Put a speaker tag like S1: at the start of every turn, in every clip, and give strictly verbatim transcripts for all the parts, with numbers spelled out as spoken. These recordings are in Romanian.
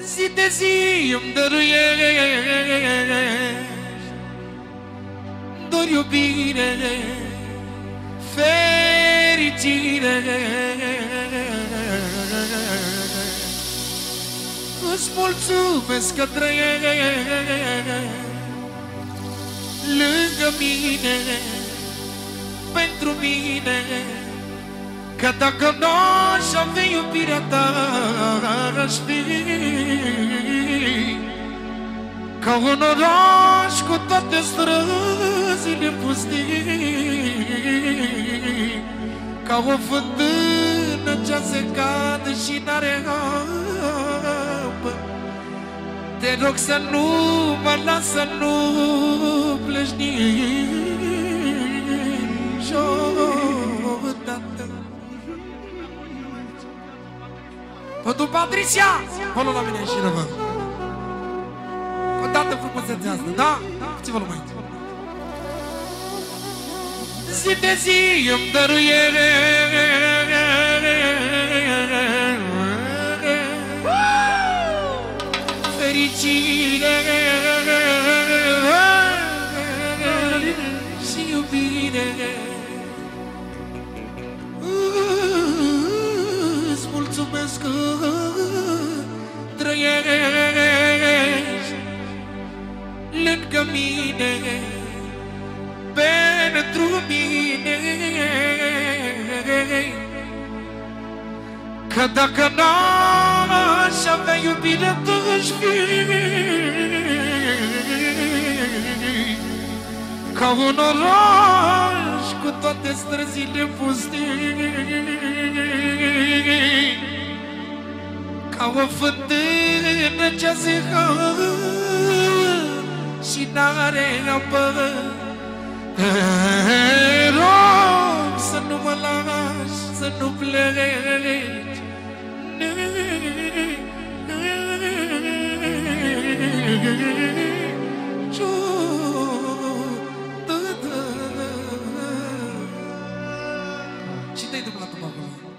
S1: zi de zi îmi dăruiești doar iubire, fericire. Îți mulțumesc că trăiești lângă mine, pentru mine. Că dacă n-aș avea iubirea ta, aș fi ca un oraș cu toate străzile pustii, ca o fântână ce se cade și n-are apă. Te rog să nu mă las, să nu pleci niciodată. Pădu Patricia, folă la mine și rămân. O dată frumusețea asta, da? Ți-vă lumea. Zi de zi îmi dăruiești fericire și iubire. Îți mulțumesc că trăiești lângă mine, pentru mine. Că dacă n-aș avea iubire, tu-aș fi ca un oraș cu toate străzile pustii, ca o fântână ce se hă și n-are apă. Te rog să nu mă lași, să nu pleci și te-ai dublat acolo.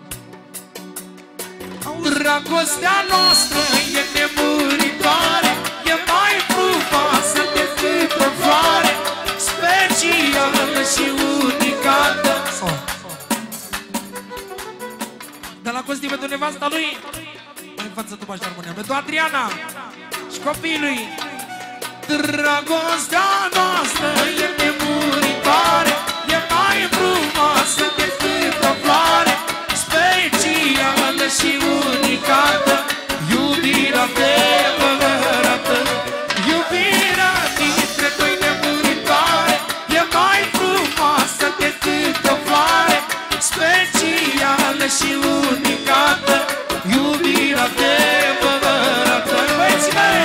S1: Dragostea noastră e nemuritoare, e mai frumoasă decât o floare, specială și unicată. De la Costi pentru nevasta lui, în față tu bași armonia, pentru Adriana și copiii lui. Dragostea noastră e nemuritoare, e mai frumoasă decât o floare, specială și unicată, iubirea adevărată. Iubirea dintre doi nemuritoare e mai frumoasă decât o floare, specială și unicată, iubirea adevărată. Băieții mei!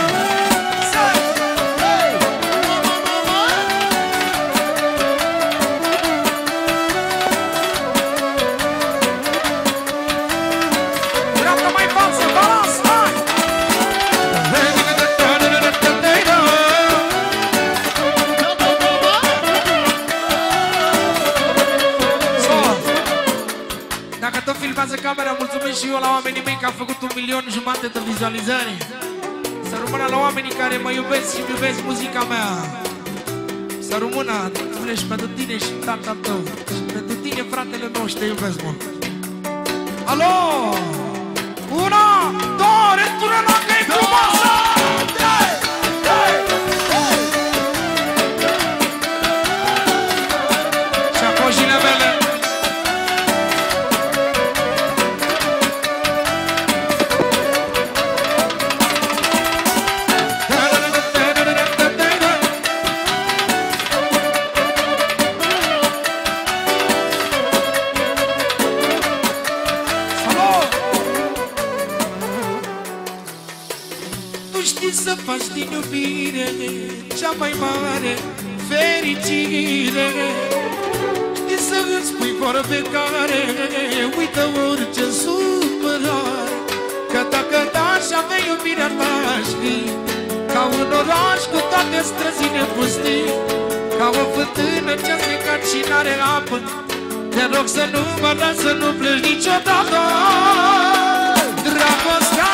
S1: Camera, mulțumesc și eu la oamenii mei că am făcut un milion jumate de vizualizări. Să rămână la oamenii care mă iubesc și iubesc muzica mea. Să rămână, și pentru tine și tata tău. Și pentru tine, fratele meu, și te iubesc mult. Alo! Una, două, returnă la că e frumoasă! Și acojile mele. Să faci din iubire cea mai mare fericire. Știi să îți pui vorbe care uită orice supărare. Că dacă n-aș avea iubirea ta, aș fi ca un oraș cu toate străzile pustii, ca o fântână ce-a stricat și n-are apă. Te rog să nu mă las, să nu pleci niciodată. Dragostea